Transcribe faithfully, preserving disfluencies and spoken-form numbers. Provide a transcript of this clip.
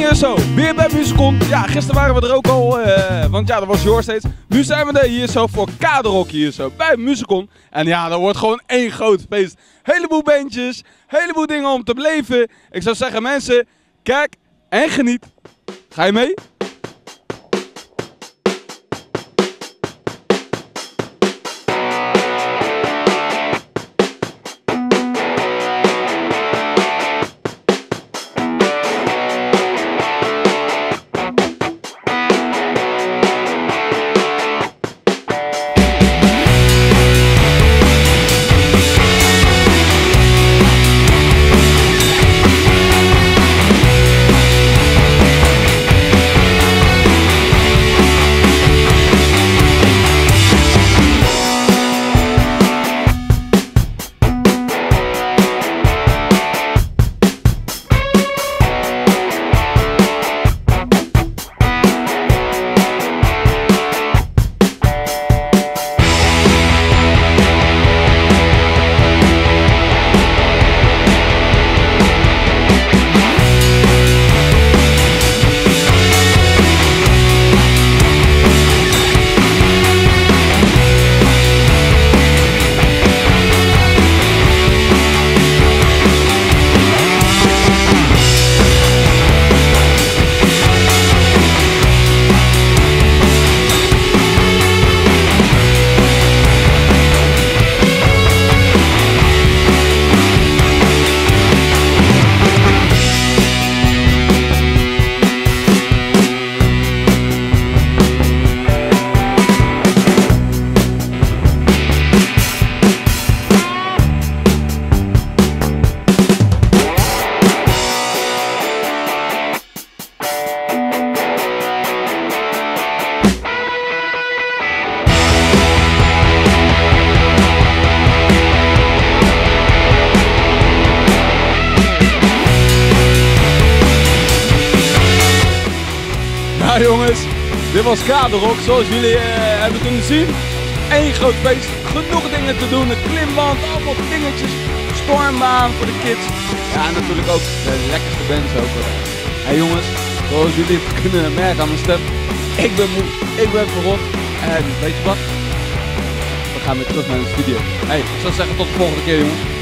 Hier zo, weer bij Musicon. Ja, gisteren waren we er ook al, uh, want ja, dat was Joor steeds. Nu zijn we er hier zo voor Kaderrock hier zo, bij Musicon. En ja, dat wordt gewoon één groot feest. Heleboel bandjes, heleboel dingen om te beleven. Ik zou zeggen mensen, kijk en geniet. Ga je mee? Nou jongens, dit was Kaderrock zoals jullie uh, hebben kunnen zien. Eén groot feest, genoeg dingen te doen, een klimband, allemaal dingetjes, stormbaan voor de kids. Ja, en natuurlijk ook de lekkerste bands ook. Hey jongens, zoals jullie kunnen merken aan mijn stem, ik ben moe, ik ben verrot. En weet je wat? We gaan weer terug naar de studio. Hey, ik zou zeggen tot de volgende keer jongens.